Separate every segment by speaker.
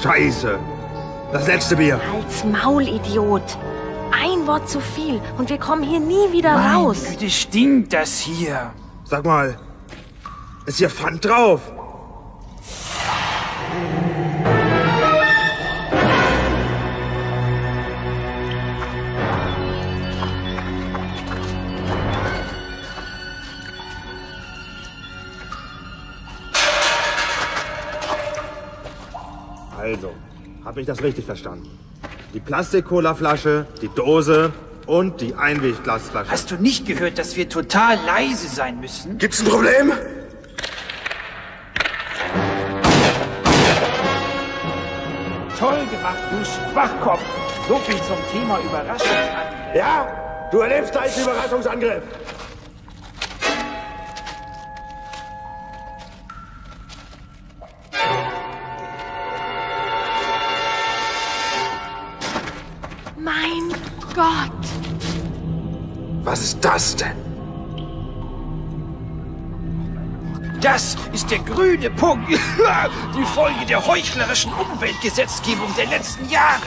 Speaker 1: Scheiße. Das letzte Bier.
Speaker 2: Halt's Maul, Idiot. Ein Wort zu viel und wir kommen hier nie wieder raus.
Speaker 3: Meine Güte, stinkt das hier.
Speaker 1: Sag mal, ist hier Pfand drauf? Also, habe ich das richtig verstanden? Die Plastik-Cola-Flasche, die Dose und die Einwegglasflasche.
Speaker 3: Hast du nicht gehört, dass wir total leise sein müssen?
Speaker 1: Gibt's ein Problem?
Speaker 3: Toll gemacht, du Schwachkopf. So viel zum Thema Überraschungsangriff.
Speaker 1: Ja, du erlebst einen Überraschungsangriff.
Speaker 2: Mein Gott!
Speaker 1: Was ist das denn?
Speaker 3: Das ist der grüne Punkt. Die Folge der heuchlerischen Umweltgesetzgebung der letzten Jahre.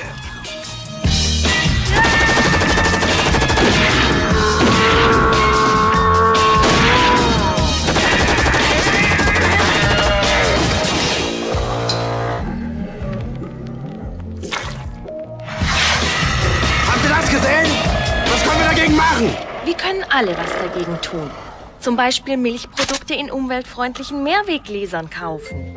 Speaker 1: Habt ihr das gesehen? Was können wir dagegen machen?
Speaker 2: Wir können alle was dagegen tun. Zum Beispiel Milchprodukte in umweltfreundlichen Mehrweggläsern kaufen.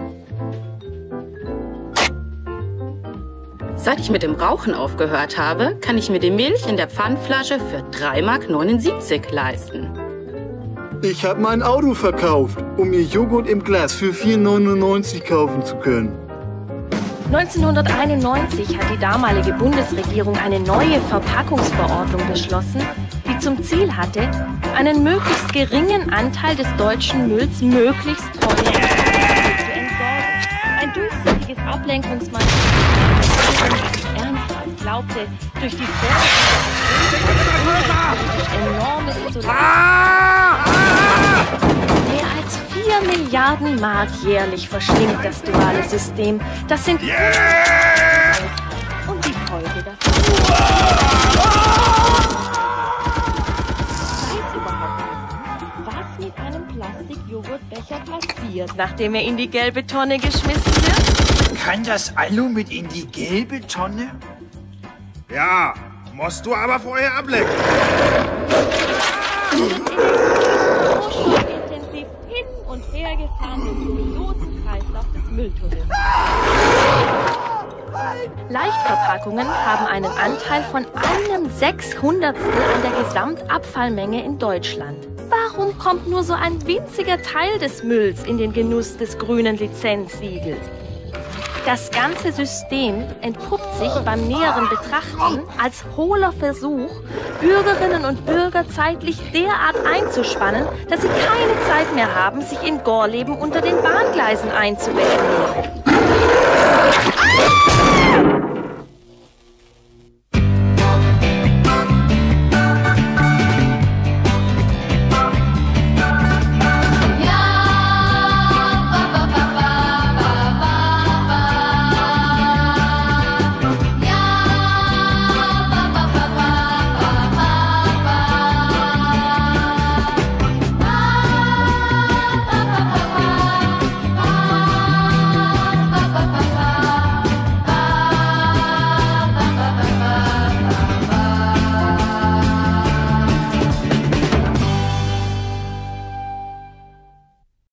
Speaker 4: Seit ich mit dem Rauchen aufgehört habe, kann ich mir die Milch in der Pfandflasche für 3,79 Mark leisten.
Speaker 5: Ich habe mein Auto verkauft, um mir Joghurt im Glas für 4,99 kaufen zu können.
Speaker 2: 1991 hat die damalige Bundesregierung eine neue Verpackungsverordnung beschlossen, die zum Ziel hatte, einen möglichst geringen Anteil des deutschen Mülls möglichst teuer zu entsorgen. Ein durchsichtiges Ablenkungsmanöver, das ernsthaft glaubte, durch die enormes mehr als 4 Milliarden Mark jährlich verschlingt das duale System. Das sind und die Folge davon. Weiß überhaupt nicht, was mit einem Plastikjoghurtbecher passiert, nachdem er in die gelbe Tonne geschmissen wird?
Speaker 3: Kann das Alu mit in die gelbe Tonne?
Speaker 1: Ja, musst du aber vorher ablecken.
Speaker 2: Intensiv hin und her gefahren im dubiosen Kreislauf des Mülltunnels. Leichtverpackungen haben einen Anteil von 1/600 an der Gesamtabfallmenge in Deutschland. Warum kommt nur so ein winziger Teil des Mülls in den Genuss des grünen Lizenzsiegels? Das ganze System entpuppt sich beim näheren Betrachten als hohler Versuch, Bürgerinnen und Bürger zeitlich derart einzuspannen, dass sie keine Zeit mehr haben, sich in Gorleben unter den Bahngleisen einzubetten.